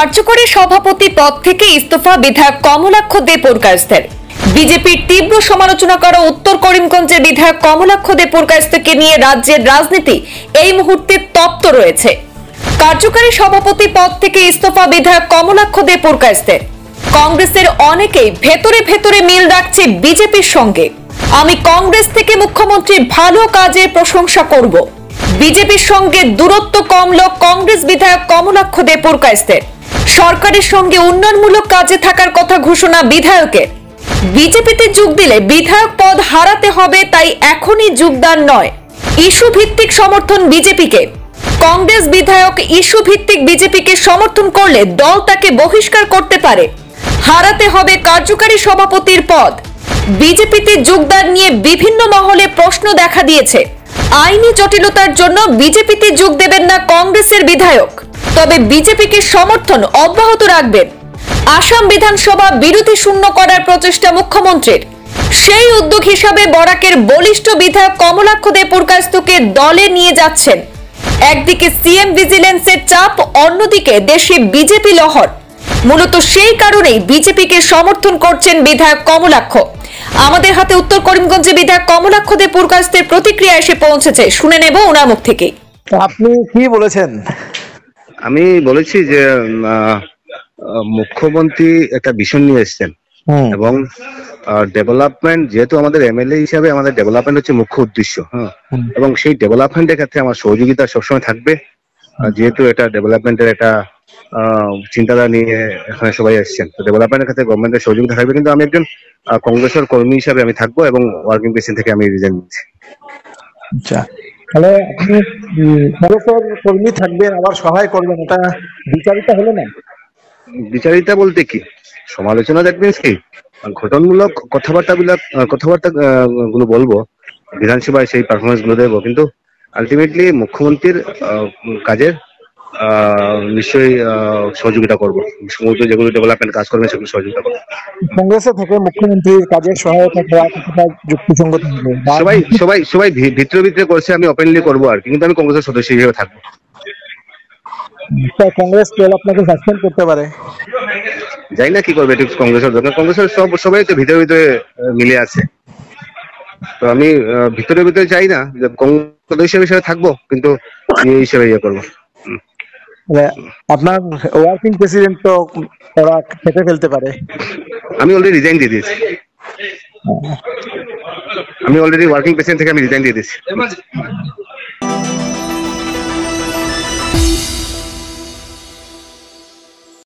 কার্যকরী সভাপতি পদ থেকে ইস্তফা বিধায়ক কমলাক্ষ দে পুরকায়স্থের। বিজেপির তীব্র সমালোচনা করা উত্তর করিমগঞ্জের বিধায়ক কমলাক্ষ দে পুরকায়স্থকে নিয়ে রাজ্যের রাজনীতি এই মুহূর্তে তপ্ত রয়েছে। কার্যকরী সভাপতি পদ থেকে ইস্তফা বিধায়ক কমলাক্ষ দে পুরকায়স্থের। কংগ্রেসের অনেকেই ভেতরে ভেতরে মিল রাখছে বিজেপির সঙ্গে। আমি কংগ্রেস থেকে মুখ্যমন্ত্রীর ভালো কাজের প্রশংসা করব। বিজেপির সঙ্গে দূরত্ব কমল কংগ্রেস বিধায়ক কমলাক্ষ দে পুরকায়স্থের। সরকারের সঙ্গে উন্নয়নমূলক কাজে থাকার কথা ঘোষণা বিধায়কের। বিজেপিতে যোগ দিলে বিধায়ক পদ হারাতে হবে, তাই এখনই যোগদান নয়। ইস্যু ভিত্তিক সমর্থন বিজেপিকে। কংগ্রেস বিধায়ক ইস্যু ভিত্তিক বিজেপিকে সমর্থন করলে দল তাকে বহিষ্কার করতে পারে। হারাতে হবে কার্যকরী সভাপতির পদ। বিজেপিতে যোগদান নিয়ে বিভিন্ন মহলে প্রশ্ন দেখা দিয়েছে। আইনি জটিলতার জন্য বিজেপিতে যোগ দেবেন না কংগ্রেসের বিধায়ক, তবে বিজেপিকে সমর্থন অব্যাহত রাখবেন। আসাম বিধানসভা বিরোধী শূন্য করার প্রচেষ্টা মুখ্যমন্ত্রীর। সেই উদ্যোগ হিসাবে বরাকের বলিষ্ঠ বিধায়ক কমলাক্ষ দে পুরকায়স্থকে দলে নিয়ে যাচ্ছেন। একদিকে সিএম ভিজিলেন্সের চাপ, অন্যদিকে দেশে বিজেপি লহর। মূলত সেই কারণেই বিজেপিকে সমর্থন করছেন বিধায়ক কমলাক্ষ। আমাদের হাতে উত্তর করিমগঞ্জে বিধায়ক কমলাক্ষ দে পুরকায়স্থের প্রতিক্রিয়া এসে পৌঁছেছে, শুনে নেব ওনার মুখ থেকে। আপনি কি বলেছেন? আমি বলেছি যে মুখ্যমন্ত্রী একটা ভিশন নিয়ে এসেছেন এবং ডেভেলপমেন্ট, যেহেতু আমাদের এমএলএ হিসাবে আমাদের ডেভেলপমেন্ট হচ্ছে মুখ্য উদ্দেশ্য, এবং সেই ডেভেলপমেন্টের ক্ষেত্রে আমার সহযোগিতা সবসময় থাকবে। যেহেতু এটা ডেভেলপমেন্টের একটা চিন্তাধারা নিয়ে এখানে সবাই এসেছেন, তো ডেভেলপমেন্টের ক্ষেত্রে গভর্নমেন্টের সহযোগিতা থাকবে। কিন্তু আমি একজন কংগ্রেসের কর্মী হিসাবে আমি থাকবো এবং ওয়ার্কিং প্রেসিডেন্ট থেকে আমি রিজাইন নিচ্ছি। আচ্ছা, তাহলে আপনি কংগ্রেসের কর্মী থাকবেন, আবার সহায় করবেন, এটা বিচারিতা হলো না? বিচারিতা বলতে কি, সমালোচনা দেখবেন কি, গঠনমূলক কথাবার্তা গুলো বলবো, বিধানসভায় সেই পারফরমেন্স গুলো দেবো, কিন্তু আলটিমেটলি মুখ্যমন্ত্রীর কাজের নিশ্চয়ই সহযোগিতা করবো। সমস্ত যেগুলো ডেভেলপমেন্ট কাজ করবে সেগুলো সহযোগিতা করবো। কংগ্রেসের থেকে মুখ্যমন্ত্রীর কাজের সহায়তা করা কতটা যুক্তিসঙ্গত হবে? সবাই ভিতরে ভিতরে করছে, আমি ওপেনলি করবো আর কি, কিন্তু আমি কংগ্রেসের সদস্য হিসেবে থাকবো। কংগ্রেস দল আপনাকে সাসপেন্ড করতে পারে? যাই না কি করবে, এটা কংগ্রেসের দরকার। কংগ্রেসের সবাই তো ভিতরে ভিতরে মিলে আছে, তো আমি ভিতরে ভিতরে চাই না যে কংগ্রেস হিসেবে থাকবো, কিন্তু এই হিসেবে ইয়ে করবো। আপনার ওয়ার্কিং প্রেসিডেন্ট তো ওরা খেতে ফেলতে পারে। আমি অলরেডি রিজাইন দিয়ে দিয়েছি। আমি অলরেডি ওয়ার্কিং প্রেসিডেন্ট থেকে আমি রিজাইন দিয়ে দিয়েছি।